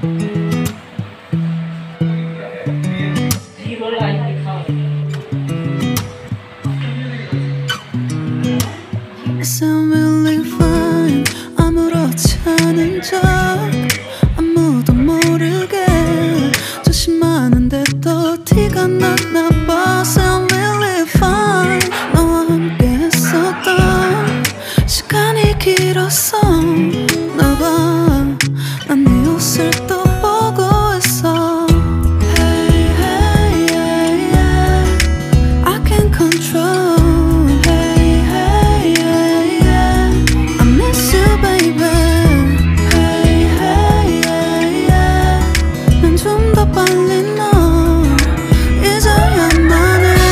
It's really fine. 아무렇지 않은 척 아무도 모르게 조심하는데 또 티가 났나 봐. It's really fine. 너와 함께 했었던 시간이 길었어. 나 봐, 난 네 옷을 또 보고 있어. Hey, hey, yeah, yeah. I can't control. Hey, hey, yeah, yeah. I miss you, baby. Hey, hey, yeah, yeah. 난 좀 더 빨리 널 잊어야만 해.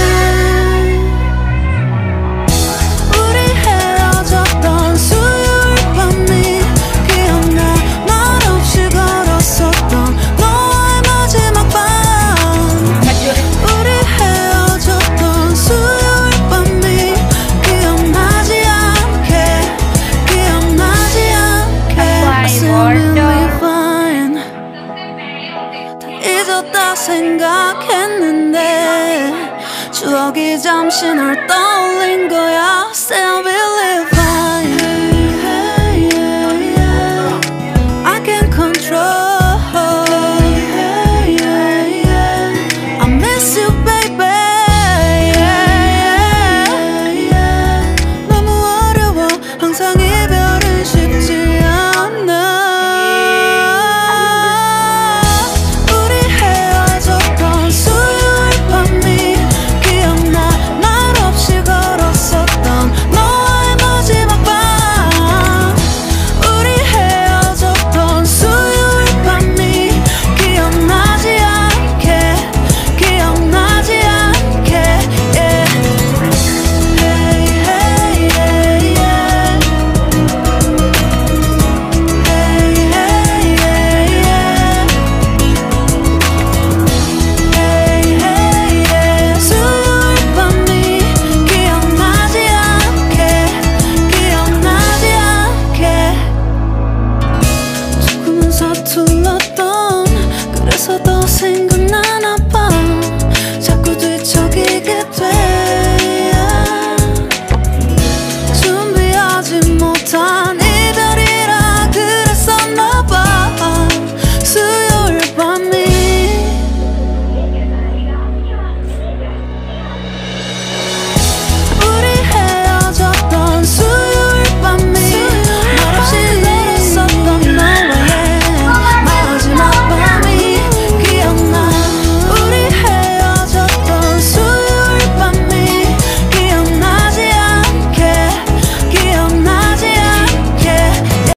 우리 헤어졌던 수요일 밤이 기억나. 말없이 걸었었던 너와의 마지막 밤. 우리 헤어졌던 수요일 밤이 기억나지 않게, 기억나지 않게. I still really fine. 다 잊었다 생각했는데 추억이 잠시 널 떠올린 거야. Still